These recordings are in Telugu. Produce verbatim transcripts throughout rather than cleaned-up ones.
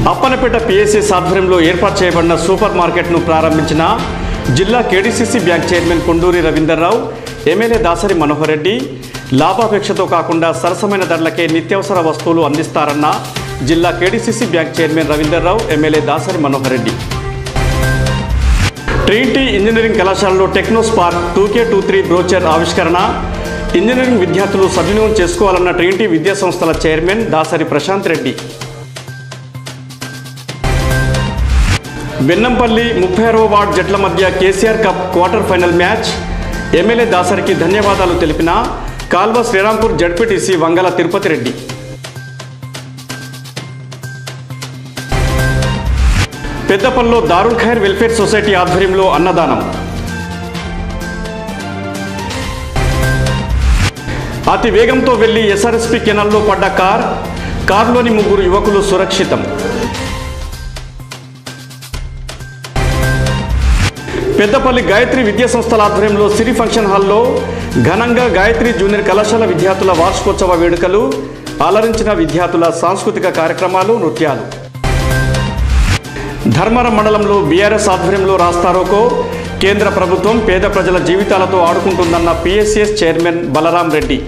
అప్పనపేట పిఎస్ఎస్ ఆధ్వర్యంలో ఏర్పాటు చేయబడిన సూపర్ మార్కెట్ను ప్రారంభించిన జిల్లా KDCC bank chairman Konduri Ravinderrao, MLA Dasari Manohar Reddy లాభాపేక్షతో కాకుండా సరసమైన ధరలకే నిత్యావసర వస్తువులు అందిస్తారన్న జిల్లా KDCC bank chairman Ravinderrao, MLA Dasari Manohar Reddy. Trinity engineering కళాశాలలో techno spark two K two three brochure ఆవిష్కరణ. ఇంజనీరింగ్ విద్యార్థులు సద్వినియోగం చేసుకోవాలన్న ట్రినిటీ విద్యా సంస్థల చైర్మన్ దాసరి ప్రశాంత్ రెడ్డి. బెన్నంపల్లి ముప్పై ఆరవ వార్డ్ జట్ల మధ్య KCR cup quarter final match. MLA దాసరికి ధన్యవాదాలు తెలిపిన కాల్వ శ్రీరాంపూర్ జడ్పీటీసీ వంగల తిరుపతి రెడ్డి. పెద్దపల్లిలో దారుల్ ఖైర్ వెల్ఫేర్ సొసైటీ ఆధ్వర్యంలో అన్నదానం. అతి వేగంతో వెళ్లి ఎస్ఆర్ఎస్పీ కెనాల్లో పడ్డ కార్ కారులోని ముగ్గురు యువకులు సురక్షితం. పెద్దపల్లి గాయత్రి విద్యా సంస్థల ఆధ్వర్యంలో సిరి ఫంక్షన్ హాల్లో ఘనంగా గాయత్రి జూనియర్ కళాశాల విద్యార్థుల వార్షికోత్సవ వేడుకలు. అలరించిన విద్యార్థుల సాంస్కృతిక కార్యక్రమాలు, నృత్యాలు. ధర్మవరం మండలంలో బీఆర్ఎస్ ఆధ్వర్యంలో రాస్తారోకో. కేంద్ర ప్రభుత్వం పేద ప్రజల జీవితాలతో ఆడుకుంటుందన్న PSCS chairman Balaram Reddy.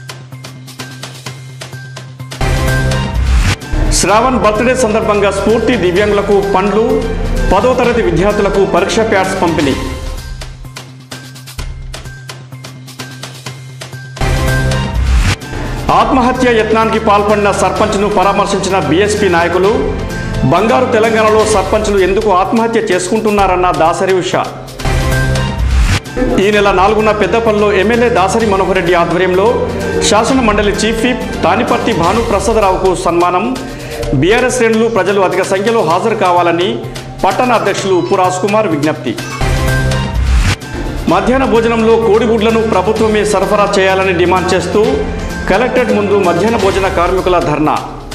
Shravan birthday సందర్భంగా స్ఫూర్తి దివ్యాంగులకు పండ్లు, పదో తరగతి విద్యార్థులకు పరీక్ష ప్యాడ్స్ పంపిణీ. ఆత్మహత్య యత్నానికి పాల్పడిన సర్పంచ్ను పరామర్శించిన బీఎస్పీ నాయకులు. బంగారు తెలంగాణలో సర్పంచ్లు ఎందుకు ఆత్మహత్య చేసుకుంటున్నారన్న దాసరి ఉష. ఈ నెల నాలుగున పెద్దపల్లిలో ఎమ్మెల్యే దాసరి మనోహర్ రెడ్డి ఆధ్వర్యంలో శాసన మండలి చీఫ్ విప్ తానిపర్తి భాను ప్రసాదరావుకు సన్మానం. బీఆర్ఎస్ శ్రేణులు ప్రజలు అధిక సంఖ్యలో హాజరు కావాలని పట్టణ అధ్యక్షులు ఉప్పు రాజ్ కుమార్ విజ్ఞప్తి. మధ్యాహ్న భోజనంలో కోడిగుడ్లను ప్రభుత్వమే సరఫరా చేయాలని డిమాండ్ చేస్తూ కలెక్టరేట్ ముందు మధ్యాహ్న భోజన కార్మికుల ధర్నా.